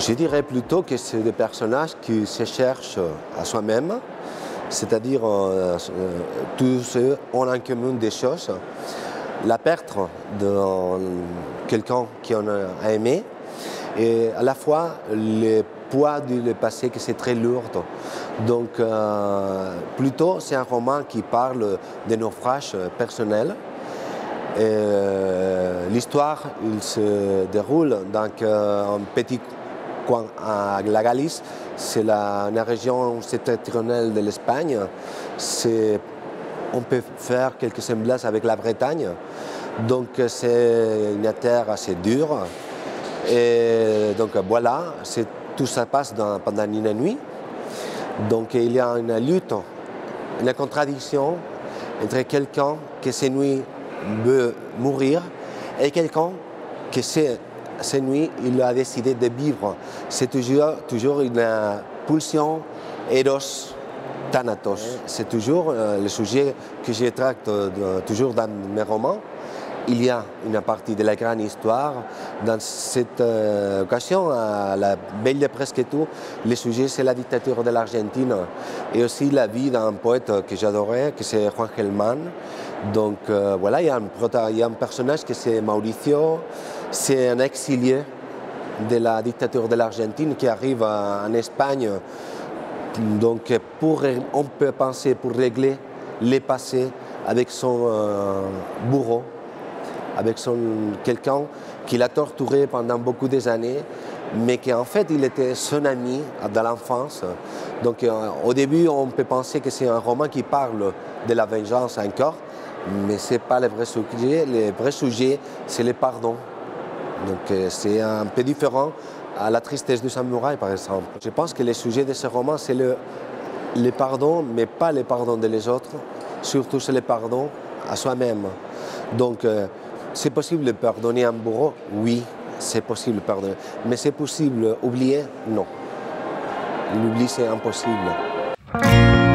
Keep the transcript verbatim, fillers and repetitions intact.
Je dirais plutôt que c'est des personnages qui se cherchent à soi-même, c'est-à-dire euh, tous eux ont en commun des choses. La perte de quelqu'un qu'on a aimé et à la fois le poids du passé qui c'est très lourd. Donc euh, plutôt c'est un roman qui parle des naufrages personnels. L'histoire il se déroule dans un petit coin à la Galice, c'est la, la région septentrionale de l'Espagne. On peut faire quelques semblances avec la Bretagne. Donc c'est une terre assez dure. Et donc voilà, tout ça passe dans, pendant une nuit. Donc il y a une lutte, une contradiction entre quelqu'un qui cette nuit veut mourir et quelqu'un qui cette nuit il a décidé de vivre. C'est toujours, toujours une pulsion Eros Thanatos. C'est toujours euh, le sujet que je traite euh, toujours dans mes romans. Il y a une partie de la grande histoire. Dans cette euh, occasion, à la Belle de presque tout, le sujet c'est la dictature de l'Argentine et aussi la vie d'un poète que j'adorais, que c'est Juan Gelman. Donc euh, voilà, il y, a un, il y a un personnage qui c'est Mauricio, c'est un exilé de la dictature de l'Argentine qui arrive en Espagne. Donc pour, on peut penser pour régler les passés avec son euh, bourreau, avec son, quelqu'un qui l'a torturé pendant beaucoup des années, mais qu'en fait il était son ami dans l'enfance. Donc euh, au début on peut penser que c'est un roman qui parle de la vengeance encore, mais ce n'est pas le vrai sujet. Le vrai sujet c'est le pardon. Donc euh, c'est un peu différent à La tristesse du samouraï par exemple. Je pense que le sujet de ce roman c'est le, le pardon, mais pas le pardon des autres, surtout c'est le pardon à soi-même. Donc euh, c'est possible de pardonner un bourreau? Oui, c'est possible de pardonner. Mais c'est possible d'oublier? Non. L'oubli, c'est impossible.